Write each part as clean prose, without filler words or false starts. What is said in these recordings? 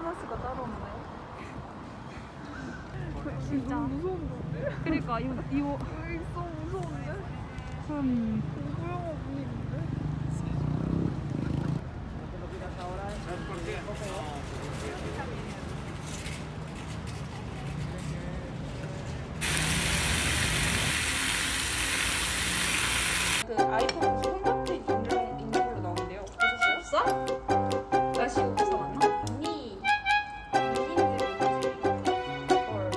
선글라스가 따로 없네. 진짜 무서운 건데? 그러니까 이거 여기 있어 무서운데? 공포영화 분위기인데? 그 아이폰 콘택트 있는 걸로 나오는데요. 보셨어요? 없어? 날씨 어디서 만나? 미니인지 헐.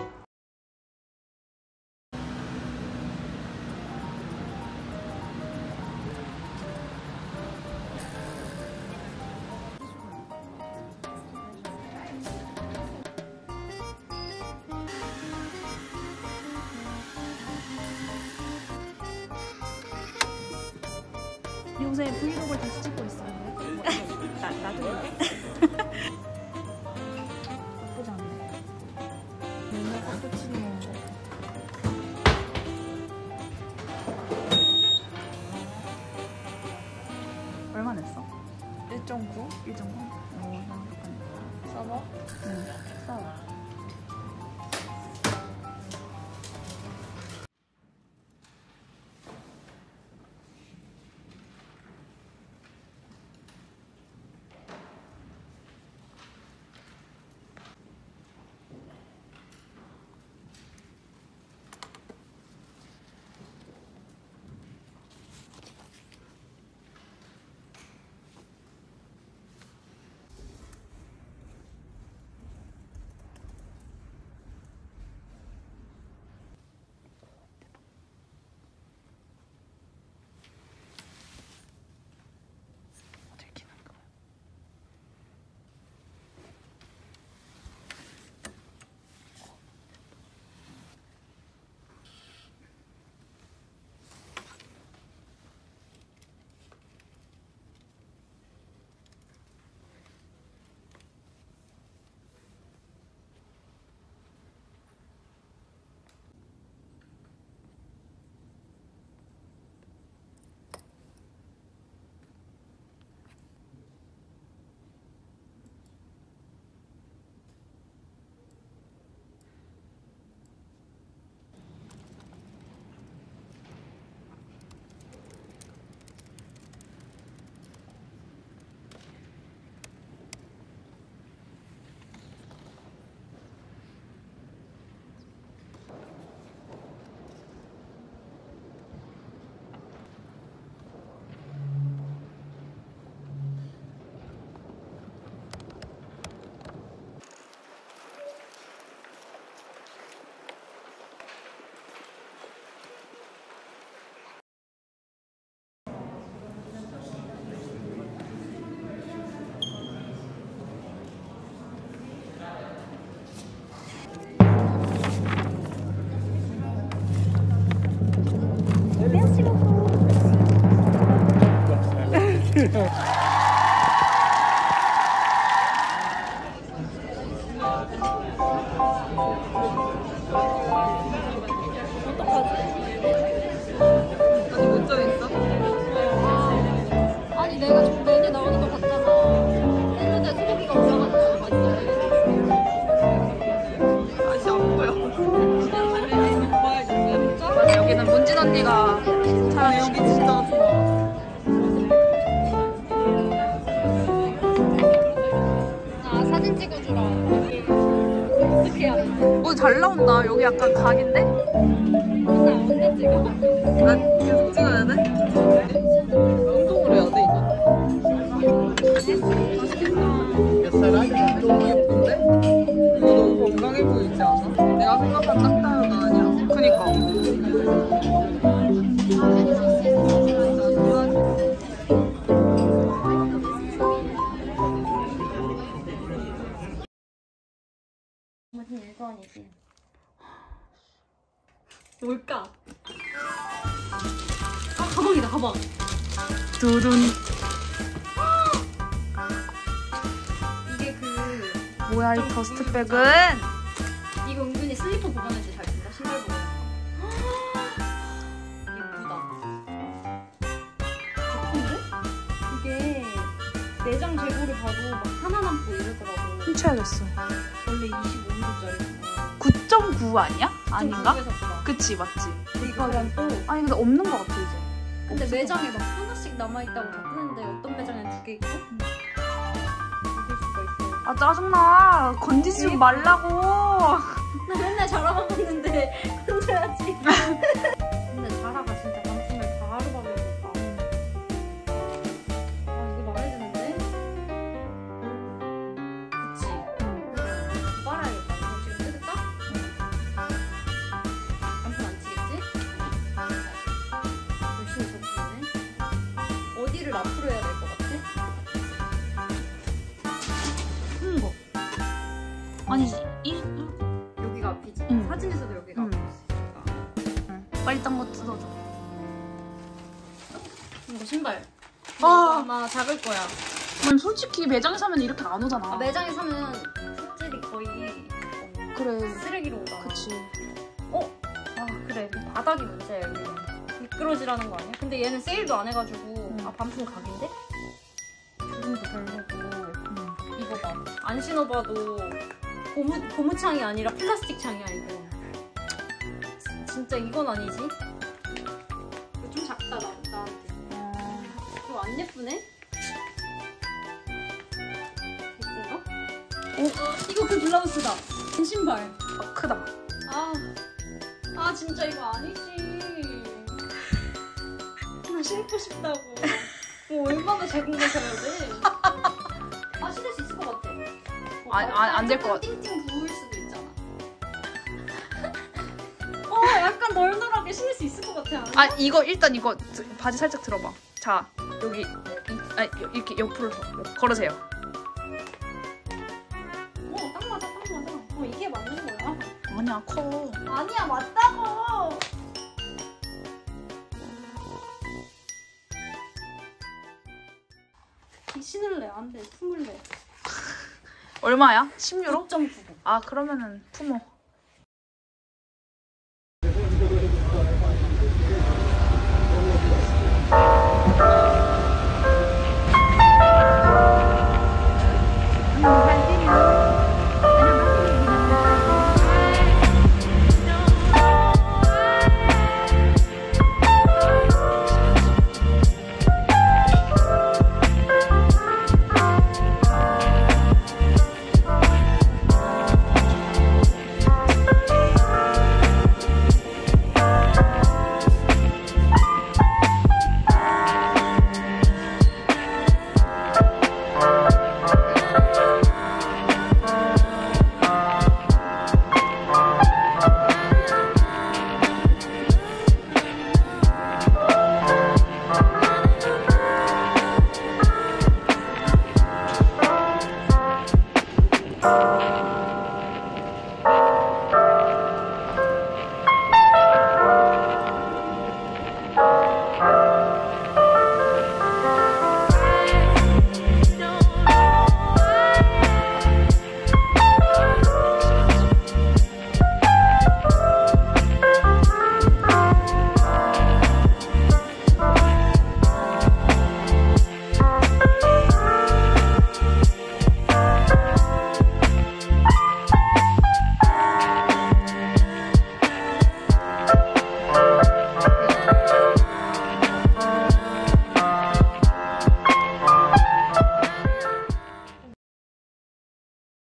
요새 브이로그를 다시 찍고 있어요. 나도 이렇게? 나쁘지 않네. 맨날 카푸치노 먹는 거. 얼마 냈어? 1.9? 1.9? 오, 난 싸봐? 응, 싸워. 아니 내가 좀 메뉴 나오는 걸 봤잖아. 샐러드에 소고기가 올라가는 거 맛있어. 아직 안 보여. 아니, 여기는 문진 언니가 잘 여기 진짜 좋아. 아 사진 찍어주라. 어떻게 해야 돼? 오, 잘 나온다. 여기 약간 각인데? 나 언제 찍어? 난 계속 찍어야 돼? 운동을 해야 돼 이거. 맛있겠다. 너무 예쁜데? 이거 너무 건강해 보이지 않아? 내가 생각한 딱따라가 아니야. 그니까. 무슨 일선이지? 뭘까? 아 가방이다 가방. 두둔. 이게 그 뭐야, 이 더스트백은? 이거 은근히 슬리퍼 보관할 때 잘 쓴다. 신발 보관. 예쁘다. 예쁜데? 이게 내장 재고를 봐도 막 하나 남고 이러더라고. 훔쳐야겠어. 원래 25mm짜리. 9.9 아니야? 아닌가? 샀어. 그치 맞지. 이거랑 또. 아니 근데 없는 것 같아 이제. 근데 매장에 막 하나씩 남아있다고 다 뜨는데 어떤 매장에는 2개 있고 믿을 수가 있어. 아 짜증나. 건지지 좀 말라고. 나 맨날 자라만 먹는데 건져야지. 근데 자라가 진짜 반품을 바로바로 해줬다. 아 이거 마음에 드는데? 그치? 빨아야겠다. 이거 지금 뜯을까? 반품 안 치겠지? 열심히 접히네. 어디를 앞으로 해야 될 것 같아? 큰 거. 아니 이 여기가 앞이지. 응. 사진에서도 여기가 응. 앞이었으니까. 빨리 딴 거 뜯어줘. 이거 신발. 아. 이거 아마 작을 거야. 아니 솔직히 매장에 사면 이렇게 안 오잖아. 아, 매장에 사면 품질이 거의 그래. 쓰레기로 오다. 그치. 아 그래 바닥이 문제야 여기는. 미끄러지라는 거 아니야? 근데 얘는 세일도 안 해가지고 아 반품 각인데? 주름도 별로고 이거 봐. 안 신어봐도 고무창이 아니라 플라스틱 창이야 이거. 진짜 이건 아니지? 이거 좀 작다 나한테. 이거 안 예쁘네? 예쁜가? 이거 그 블라우스다. 신발. 크다. 아 진짜 이거 아니지. 나 신고 싶다고. 뭐 얼마나 작은 거 사야 돼? 아 신을 수 있을 것 같아. 안 될 것 같아. 띵띵 부을 수도 있잖아. 약간 널널하게 신을 수 있을 것 같아. 아 이거 일단 이거 바지 살짝 들어봐. 자 여기 이렇게 옆으로 걸으세요. 딱 맞아 딱 맞아. 이게 맞는 거야. 아니야 커. 아니야 맞다고. 신을래 안 돼. 품을래. 얼마야? 10유로? 6.99. 아 그러면은 품어.